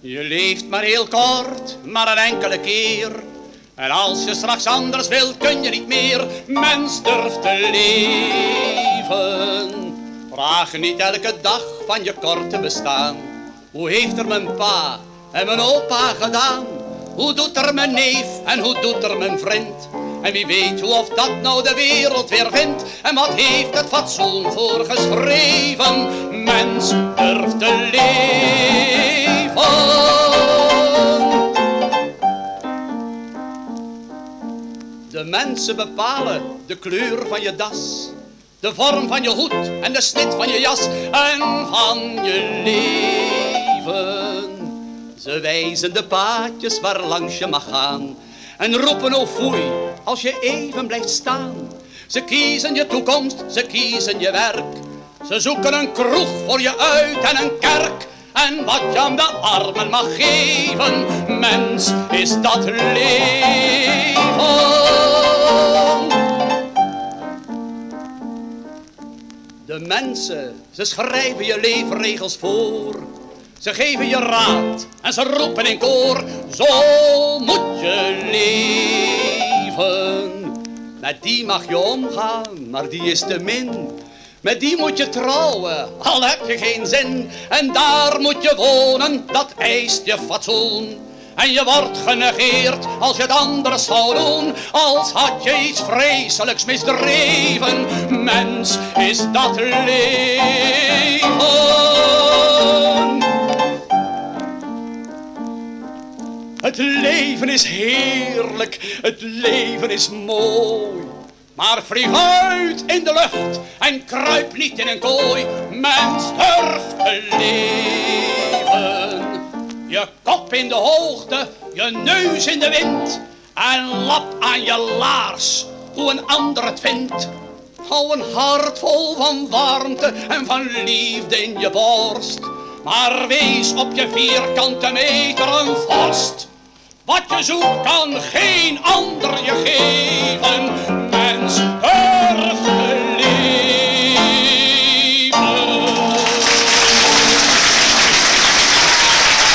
Je leeft maar heel kort, maar een enkele keer. En als je straks anders wilt, kun je niet meer. Mens durft te leven. Vraag niet elke dag van je korte bestaan. Hoe heeft er mijn pa en mijn opa gedaan? Hoe doet er mijn neef en hoe doet er mijn vriend? En wie weet hoe of dat nou de wereld weer vindt? En wat heeft het fatsoen voor geschreven? Mens durft te leven. De mensen bepalen de kleur van je das, de vorm van je hoed en de snit van je jas en van je leven. Ze wijzen de paadjes waar langs je mag gaan en roepen oh foei als je even blijft staan. Ze kiezen je toekomst, ze kiezen je werk. Ze zoeken een kroeg voor je uit en een kerk. En wat je aan de armen mag geven, mens, is dat leven. De mensen, ze schrijven je leefregels voor. Ze geven je raad en ze roepen in koor. Zo moet je leven. Met die mag je omgaan, maar die is te min. Met die moet je trouwen, al heb je geen zin. En daar moet je wonen, dat eist je fatsoen. En je wordt genegeerd als je het anders zou doen. Als had je iets vreselijks misdreven. Mens, is dat leven. Het leven is heerlijk, het leven is mooi. Maar vlieg uit in de lucht en kruip niet in een kooi. Mens durft te leven. Je kop in de hoogte, je neus in de wind. En lap aan je laars, hoe een ander het vindt. Hou een hart vol van warmte en van liefde in je borst. Maar wees op je vierkante meter een vorst. Wat je zoekt kan geen ander je geven.